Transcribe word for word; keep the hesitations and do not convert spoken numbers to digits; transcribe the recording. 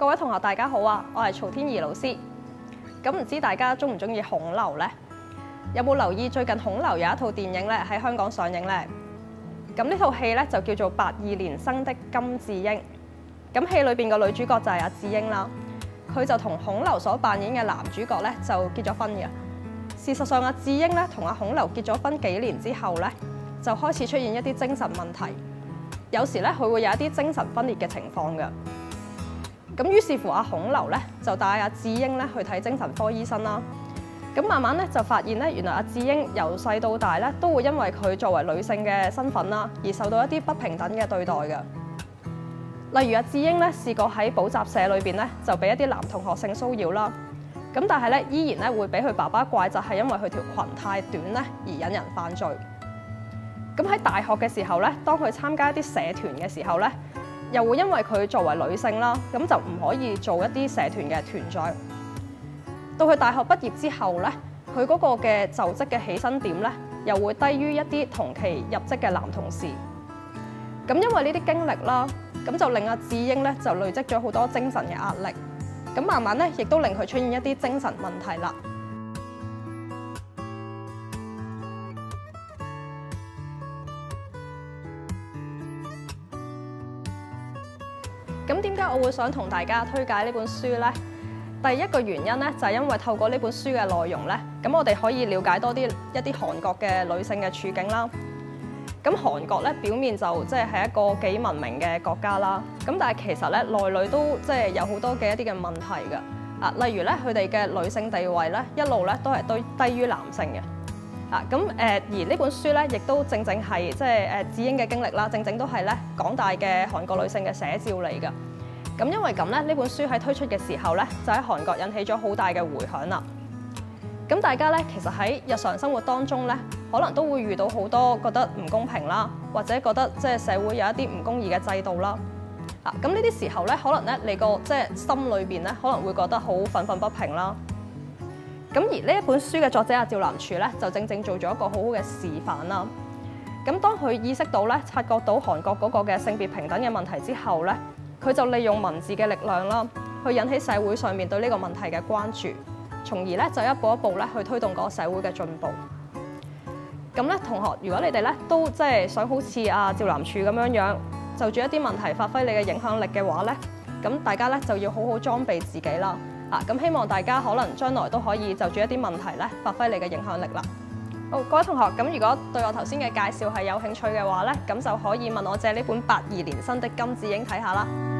各位同學大家好啊，我係曹天怡老師。咁唔知大家中唔中意孔劉呢？有冇留意最近孔劉有一套電影咧喺香港上映呢？咁呢套戲咧就叫做《八二年生的金智英》。咁戲裏邊個女主角就係阿智英啦，佢就同孔劉所扮演嘅男主角咧就結咗婚嘅。事實上，阿智英咧同阿孔劉結咗婚幾年之後咧，就開始出現一啲精神問題，有時咧佢會有一啲精神分裂嘅情況嘅。咁於是乎，阿孔劉咧就帶阿智英咧去睇精神科醫生啦。咁慢慢咧就發現咧，原來阿智英由細到大咧都會因為佢作為女性嘅身份啦，而受到一啲不平等嘅對待嘅。例如阿智英咧試過喺補習社裏邊咧就俾一啲男同學性騷擾啦。咁但係咧依然咧會俾佢爸爸怪責係因為佢條裙太短咧而引人犯罪。咁喺大學嘅時候咧，當佢參加一啲社團嘅時候咧，又會因為佢作為女性啦，咁就唔可以做一啲社團嘅團長。到佢大學畢業之後咧，佢嗰個嘅就職嘅起薪點咧，又會低於一啲同期入職嘅男同事。咁因為呢啲經歷啦，咁就令阿智英咧就累積咗好多精神嘅壓力。咁慢慢咧，亦都令佢出現一啲精神問題啦。咁點解我會想同大家推介呢本書呢？第一個原因咧，就係因為透過呢本書嘅內容咧，咁我哋可以了解多啲一啲韓國嘅女性嘅處境啦。咁韓國咧表面就即係係一個幾文明嘅國家啦，咁但係其實咧內裏都即係有好多嘅一啲嘅問題嘅。啊，例如咧佢哋嘅女性地位咧一路咧都係對低於男性嘅。啊，咁誒而呢本書咧亦都正正係即係誒智英嘅經歷啦，正正都係咧廣大嘅韓國女性嘅寫照嚟㗎。咁因為咁咧，呢本書喺推出嘅時候咧，就喺韓國引起咗好大嘅迴響啦。咁大家咧，其實喺日常生活當中咧，可能都會遇到好多覺得唔公平啦，或者覺得即係社會有一啲唔公義嘅制度啦。啊，咁呢啲時候咧，可能咧你個即係心裏邊咧，可能會覺得好憤憤不平啦。咁而呢一本書嘅作者阿趙南柱咧，就正正做咗一個好好嘅示範啦。咁當佢意識到咧，察覺到韓國嗰個嘅性別平等嘅問題之後咧，佢就利用文字嘅力量啦，去引起社會上面對呢個問題嘅關注，從而咧就一步一步咧去推動嗰個社會嘅進步。咁咧，同學，如果你哋咧都即係想好似阿趙南柱咁樣樣，就住一啲問題發揮你嘅影響力嘅話咧，咁大家咧就要好好裝備自己啦。啊，咁希望大家可能將來都可以就住一啲問題咧發揮你嘅影響力啦。好，各位同學，咁如果對我頭先嘅介紹係有興趣嘅話咧，咁就可以問我借呢本《八二年生的金智英》睇下啦。